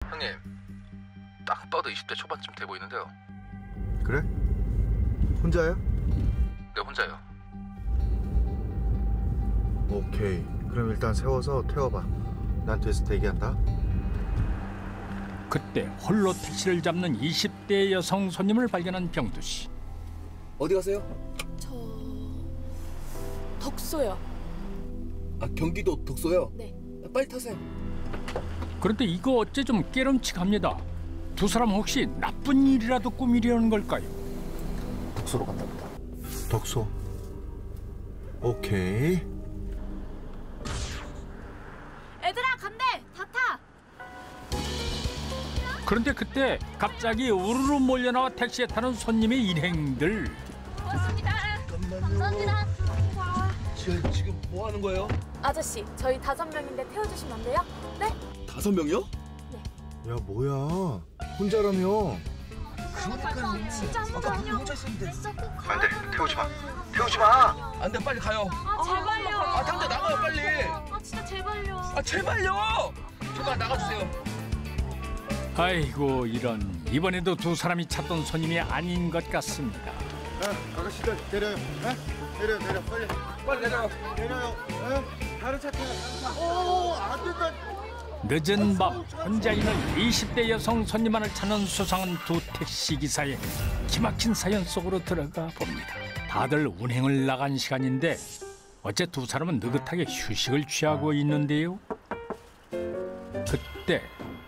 형님, 딱 봐도 20대 초반쯤 돼 보이는데요. 그래? 혼자야? 네, 혼자요. 오케이. 그럼 일단 세워서 태워봐. 난 뒤에서 대기한다. 그때 홀로 택시를 잡는 20대 여성 손님을 발견한 병두 씨. 어디 가세요? 저 덕소요. 아, 경기도 덕소요? 네. 빨리 타세요. 그런데 이거 어째 좀 깨름칙합니다. 두 사람 혹시 나쁜 일이라도 꾸미려는 걸까요? 덕소로 간다 보다. 덕소. 오케이. 얘들아 간대. 다 타. 그런데 그때 갑자기 우르르 몰려나와 택시에 타는 손님의 일행들. 고맙습니다. 감사합니다. 지금 뭐 하는 거예요? 아저씨, 저희 5명인데 태워주시면 안 돼요? 네? 5명이요? 야 뭐야? 혼자라며? 그러니까 진짜 한번요. 혼자 있었는데. 안 돼. 태우지 마. 태우지 마. 안 돼, 빨리 가요. 아 제발요. 아, 당장 나가요, 빨리. 아 진짜 제발요. 아, 제발요. 제발 나가주세요. 아이고 이런. 이번에도 두 사람이 찾던 손님이 아닌 것 같습니다. 야, 아가씨들 내려요. 내려 빨리. 빨리 내려요. 내려요. 다른 차 타요. 오, 안 된다. 늦은 밤 혼자 있는 20대 여성 손님만을 찾는 수상한 두 택시기사의 기막힌 사연 속으로 들어가 봅니다. 다들 운행을 나간 시간인데 어째 두 사람은 느긋하게 휴식을 취하고 있는데요. 그때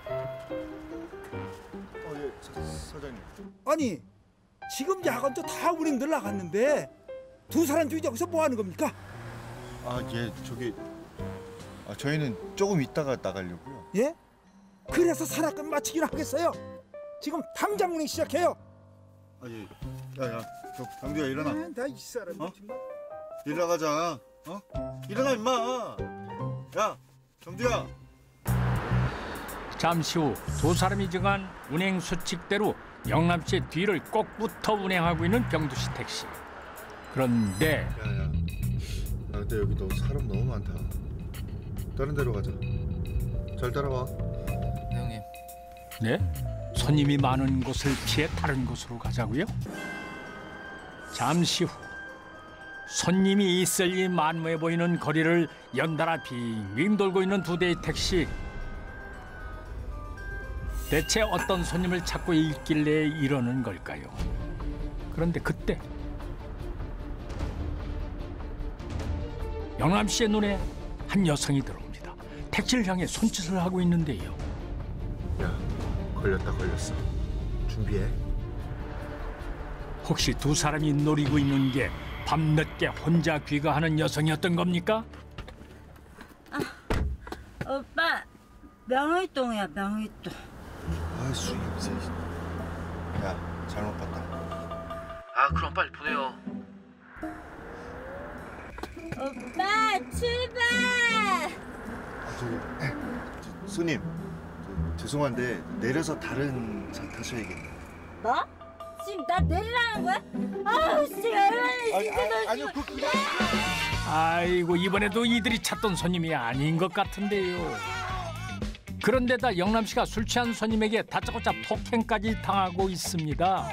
예, 사장님. 아니 지금 야간도 다 운행들 나갔는데 두 사람 중에 여기서 뭐 하는 겁니까? 아, 예, 저기 저희는 조금 있다가 나가려고요. 예? 그래서 산악금 마치기로 하겠어요? 지금 당장 운행 시작해요. 아, 예. 야, 강두야 일어나. 나 이 사람 어? 정말. 일어나가자. 일어나 임마. 야, 경두야. 잠시 후 두 사람이 정한 운행 수칙대로 영남 씨의 뒤를 꼭 붙어 운행하고 있는 병두 씨 택시. 그런데 야. 근데 여기 사람 너무 많다. 다른 데로 가자. 잘 따라와. 네, 형님. 네? 손님이 많은 곳을 피해 다른 곳으로 가자고요? 잠시 후 손님이 있을 리 만무해 보이는 거리를 연달아 빙빙 돌고 있는 두 대의 택시. 대체 어떤 손님을 찾고 있길래 이러는 걸까요? 그런데 그때 영남 씨의 눈에 한 여성이 들어옵니다. 택시를 향해 손짓을 하고 있는데요. 야, 걸렸어. 준비해. 혹시 두 사람이 노리고 있는 게 밤늦게 혼자 귀가하는 여성이었던 겁니까? 오빠 명의똥이야 명의똥. 아, 수입세. 야, 잘못 봤다. 아, 그럼 빨리 보내요. 오빠 출발. 손님, 죄송한데 내려서 다른 차 타셔야겠네. 뭐? 지금 나 내리라는 거야? 아우 씨 얼마나 진짜 아니요, 그게 아이고 이번에도 이들이 찾던 손님이 아닌 것 같은데요. 그런데다 영남 씨가 술 취한 손님에게 다짜고짜 폭행까지 당하고 있습니다.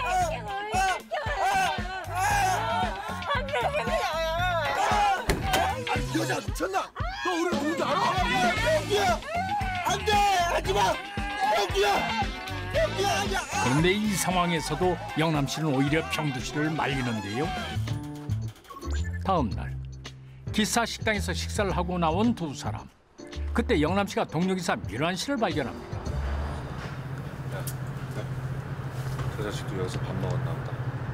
여자 미쳤나? 너 우리 누군지 알아? 병기야! 안 돼! 하지마! 병기야! 병기야! 그런데 이 상황에서도 영남 씨는 오히려 병두 씨를 말리는데요. 다음 날 기사 식당에서 식사를 하고 나온 두 사람. 그때 영남 씨가 동료 기사 민환 씨를 발견합니다. 저 자식도 여기서 밥 먹었나 보다.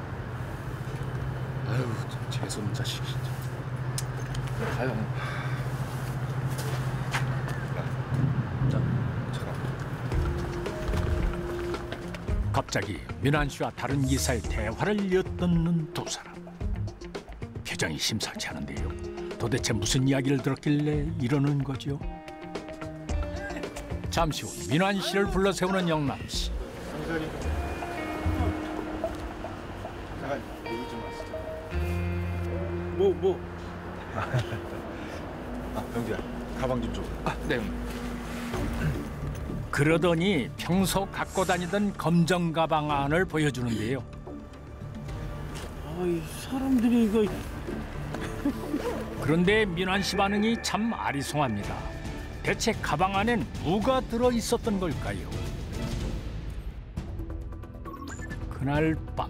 아유, 재수없는 자식 진짜. 가요. 갑자기 민환 씨와 다른 기사의 대화를 엿듣는 두 사람. 표정이 심상치 않은데요. 도대체 무슨 이야기를 들었길래 이러는 거죠? 잠시 후 민환 씨를 불러 세우는 영남 씨. 잠깐 얘기 좀 하시죠. 뭐? 병주야, 가방 좀 줘. 아, 네, 형님. 그러더니 평소 갖고 다니던 검정 가방 안을 보여주는데요. 아이 사람들이 이거 그런데 민환 씨 반응이 참 아리송합니다. 대체 가방 안엔 뭐가 들어 있었던 걸까요? 그날 밤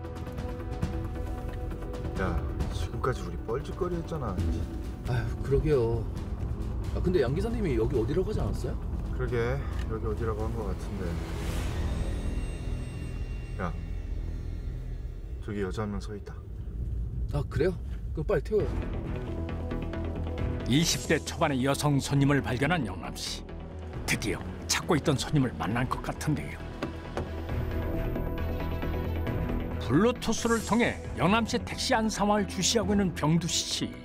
야, 지금까지 우리 뻘짓거리 했잖아. 아휴 그러게요. 아 근데 양 기사님이 여기 어디라고 하지 않았어요? 그러게, 여기 어디라고 한 것 같은데. 야, 저기 여자 한 명 서 있다. 아 그래요? 그럼 빨리 태워요. 20대 초반의 여성 손님을 발견한 영남 씨. 드디어 찾고 있던 손님을 만난 것 같은데요. 블루투스를 통해 영남 씨의 택시 안 상황을 주시하고 있는 병두 씨.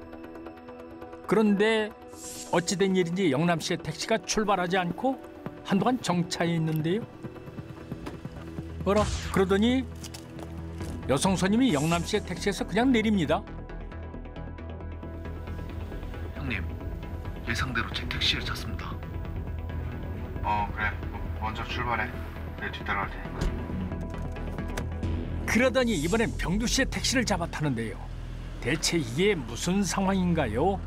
그런데 어찌된 일인지 영남 씨의 택시가 출발하지 않고 한동안 정차해 있는데요. 어라? 그러더니 여성 손님이 영남 씨의 택시에서 그냥 내립니다. 형님, 예상대로 제 택시를 탔습니다. 그래. 먼저 출발해. 내 뒤따라갈 테니까. 그러더니 이번엔 병두 씨의 택시를 잡아 타는데요. 대체 이게 무슨 상황인가요?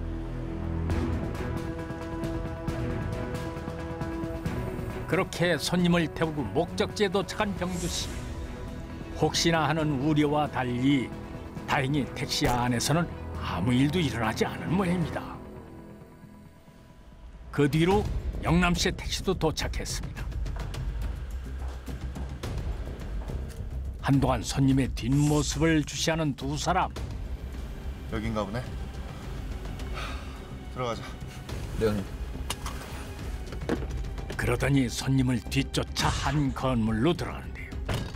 그렇게 손님을 태우고 목적지에 도착한 병두 씨. 혹시나 하는 우려와 달리 다행히 택시 안에서는 아무 일도 일어나지 않은 모양입니다. 그 뒤로 영남 씨의 택시도 도착했습니다. 한동안 손님의 뒷모습을 주시하는 두 사람. 여긴가 보네. 들어가자. 네 형님. 그러더니 손님을 뒤쫓아 한 건물로 들어가는데요.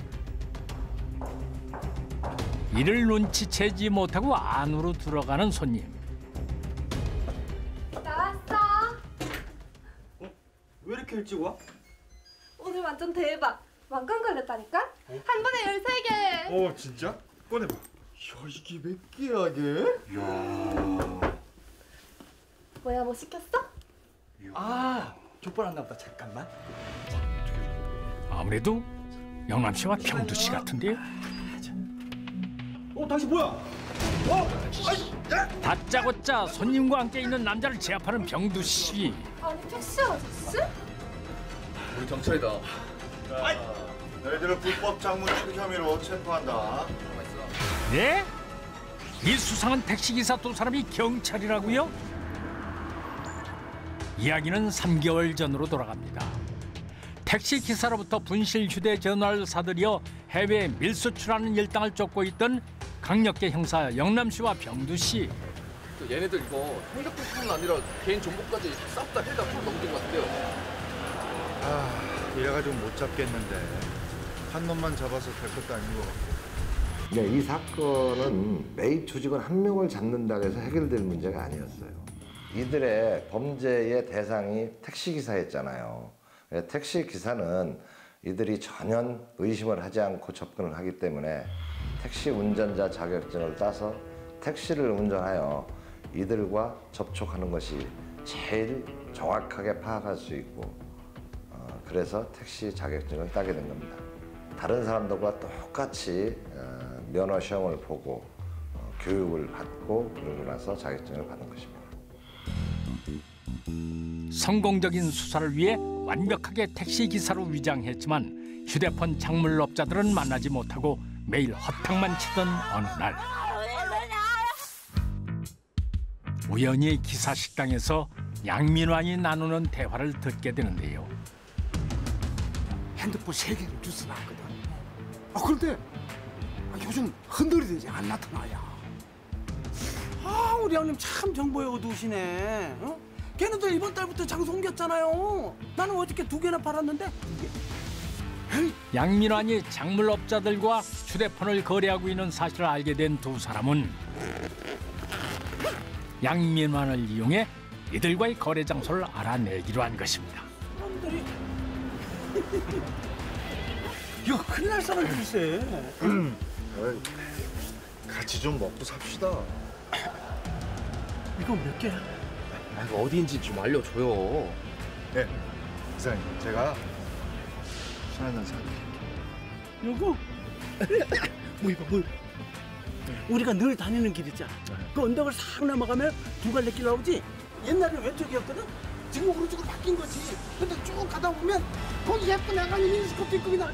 이를 눈치채지 못하고 안으로 들어가는 손님. 나왔어. 왜 이렇게 일찍 와? 오늘 완전 대박. 왕관 걸렸다니까? 한 번에 13개. 진짜? 꺼내봐. 야, 이게 몇 개야, 이게? 야. 뭐야, 뭐 시켰어? 아 족발 안 나보다. 잠깐만. 아무래도 영남 씨와 병두 씨 같은데요. 당신 뭐야? 다짜고짜 손님과 함께 있는 남자를 제압하는 병두 씨. 아니, 택시 아저씨? 우리 경찰이다. 너희들을 불법 장문 출입 혐의로 체포한다. 네? 이 수상한 택시기사 두 사람이 경찰이라고요? 이야기는 3개월 전으로 돌아갑니다. 택시기사로부터 분실 휴대전화를 사들여 해외에 밀수출하는 일당을 쫓고 있던 강력계 형사 영남 씨와 병두 씨. 얘네들 이거 행적뿐만 아니라 개인 정보까지 싹 다 해다 풀 넘긴 것 같은데요. 이래가지고 못 잡겠는데. 한 놈만 잡아서 될 것도 아닌 것 같고. 네, 이 사건은 매입 조직원 한 명을 잡는다고 해서 해결될 문제가 아니었어요. 이들의 범죄의 대상이 택시기사였잖아요. 택시기사는 이들이 전혀 의심을 하지 않고 접근을 하기 때문에 택시 운전자 자격증을 따서 택시를 운전하여 이들과 접촉하는 것이 제일 정확하게 파악할 수 있고 그래서 택시 자격증을 따게 된 겁니다. 다른 사람들과 똑같이 면허 시험을 보고 교육을 받고 그러고 나서 자격증을 받는 것입니다. 성공적인 수사를 위해 완벽하게 택시기사로 위장했지만 휴대폰 작물업자들은 만나지 못하고 매일 허탕만 치던 어느 날 우연히 기사 식당에서 양민환이 나누는 대화를 듣게 되는데요. 핸드폰 3개를 주스 나왔거든. 그런데 요즘 흔들리지 안 나타나야. 우리 형님 참 정보에 어두우시네. 걔네들 이번 달부터 장소 옮겼잖아요. 나는 어저께 2개나 팔았는데. 양민환이 작물업자들과 휴대폰을 거래하고 있는 사실을 알게 된 두 사람은 양민환을 이용해 이들과의 거래 장소를 알아내기로 한 것입니다. 사람들이 이거 큰일 날 사람들이세. 같이 좀 먹고 삽시다. 이건 몇 개야? 이거 어디인지 좀 알려줘요. 네, 기사님, 제가 술 한잔 사드릴게요. 요거 뭐 이거 뭐 우리가 늘 다니는 길 있잖아. 그 언덕을 싹 넘어가면 두 갈래 길 나오지. 옛날에 왼쪽이었거든. 지금 오른쪽으로 바뀐 거지. 근데 쭉 가다 보면 거기 예쁜 애가 미니스커트 입고 그냥.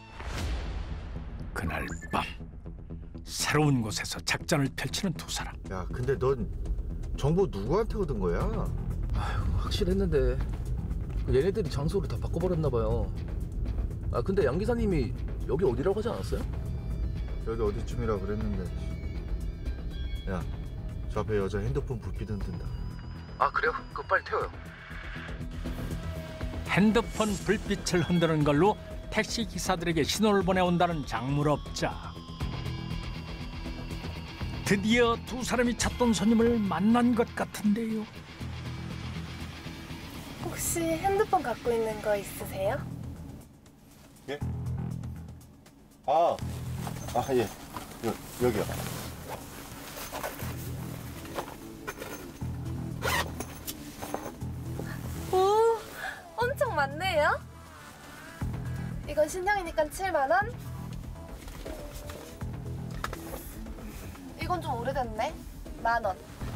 그날 밤 새로운 곳에서 작전을 펼치는 두 사람. 야, 근데 넌 정보 누구한테 얻은 거야? 확실했는데 얘네들이 장소를 다 바꿔버렸나 봐요. 아 근데 양 기사님이 여기 어디라고 하지 않았어요? 여기 어디쯤이라 그랬는데. 야, 저 앞에 여자 핸드폰 불빛은 뜬다. 아 그래요? 그거 빨리 태워요. 핸드폰 불빛을 흔드는 걸로 택시 기사들에게 신호를 보내온다는 작물업자. 드디어 두 사람이 찾던 손님을 만난 것 같은데요. 혹시 핸드폰 갖고 있는 거 있으세요? 예? 예. 여기요. 오, 엄청 많네요. 이건 신형이니까 7만 원. 이건 좀 오래됐네. 10,000원.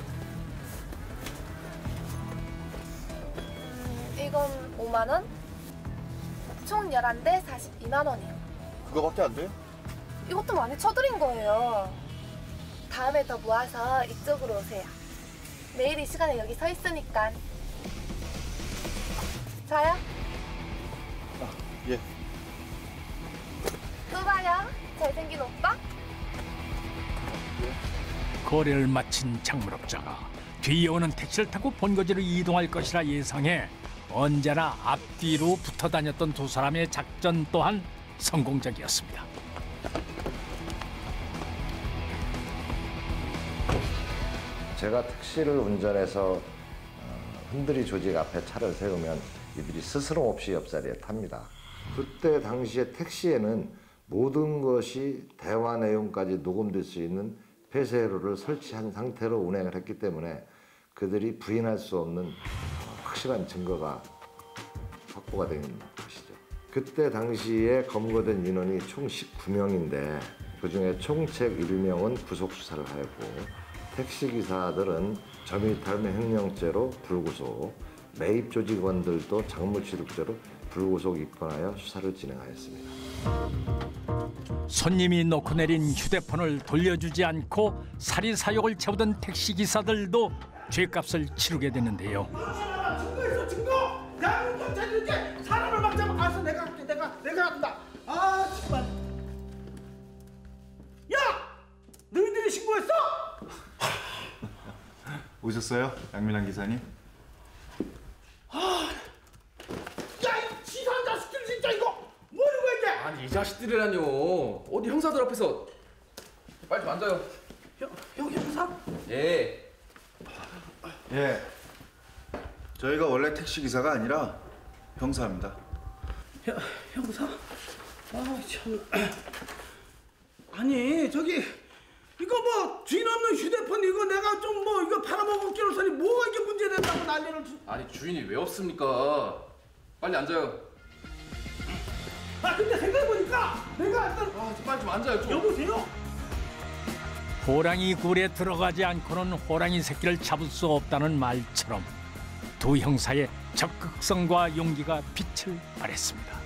이건 5만 원. 총 11대 42만 원이요. 그거밖에 안 돼요? 이것도 많이 쳐드린 거예요. 다음에 더 모아서 이쪽으로 오세요. 내일 이 시간에 여기 서 있으니까. 자요? 예. 또 봐요. 잘생긴 오빠. 거래를 마친 작물업자가 뒤에 오는 택시를 타고 본거지로 이동할 것이라 예상해 언제나 앞뒤로 붙어 다녔던 두 사람의 작전 또한 성공적이었습니다. 제가 택시를 운전해서 흔들이 조직 앞에 차를 세우면 이들이 스스럼 없이 옆자리에 탑니다. 그때 당시에 택시에는 모든 것이 대화 내용까지 녹음될 수 있는 폐쇄로를 설치한 상태로 운행을 했기 때문에 그들이 부인할 수 없는 확실한 증거가 확보가 된 것이죠. 그때 당시에 검거된 인원이 총 19명인데 그중에 총책 1명은 구속 수사를 하였고 택시기사들은 점유탈매 횡령죄로 불구속, 매입 조직원들도 작물취득죄로 불구속 입건하여 수사를 진행하였습니다. 손님이 놓고 내린 휴대폰을 돌려주지 않고 사리사욕을 채우던 택시기사들도 죗값을 치르게 되는데요. 증거 있어 증거. 야 경찰 이렇게 사람을 막 잡아. 알았어 내가 할게 내가 한다. 아 정말. 야 너희들이 신고했어? 오셨어요? 양민환 기사님? 야이 치사한 자식들 진짜 이거 뭐 이거 이게? 아니 이 자식들이라뇨. 어디 형사들 앞에서. 빨리 좀 앉아요. 형 형사? 예. 예. 저희가 원래 택시 기사가 아니라 형사입니다. 형사? 아 참. 아니 저기 이거 뭐 주인 없는 휴대폰 이거 내가 좀 뭐 이거 팔아먹었기로서니 뭐가 이게 문제된다고 난리를 아니 주인이 왜 없습니까? 빨리 앉아요. 아 근데 생각해보니까 내가 일단 빨리 좀 앉아요. 좀. 여보세요? 호랑이 굴에 들어가지 않고는 호랑이 새끼를 잡을 수 없다는 말처럼 두 형사의 적극성과 용기가 빛을 발했습니다.